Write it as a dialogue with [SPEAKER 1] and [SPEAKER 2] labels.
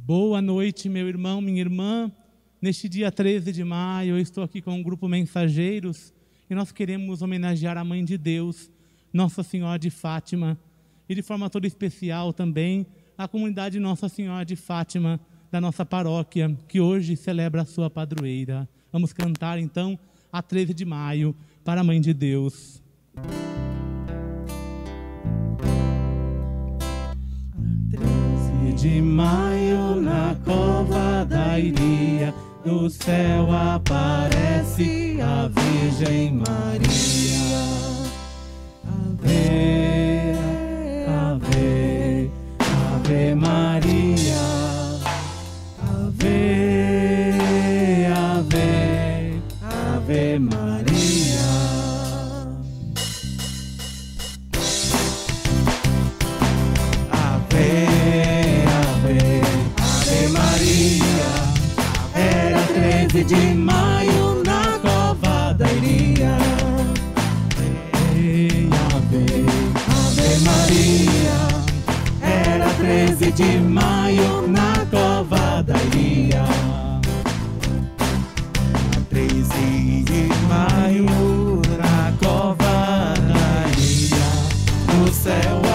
[SPEAKER 1] Boa noite, meu irmão, minha irmã. Neste dia 13 de maio, eu estou aqui com o grupo Mensageiros e nós queremos homenagear a Mãe de Deus, Nossa Senhora de Fátima, e de forma toda especial também a comunidade Nossa Senhora de Fátima da nossa paróquia, que hoje celebra a sua padroeira. Vamos cantar então a 13 de maio para a Mãe de Deus. 13 de maio na cova da Iria, no céu aparece a Virgem Maria. Ave, ave, ave Maria. Ave, ave, ave Maria. Ave, ave, ave Maria. Era 13 de maio na cova da Iria. Ave, ave, ave Maria. Era 13 de maio na cova da Iria. 13 de maio na cova da Iria. No céu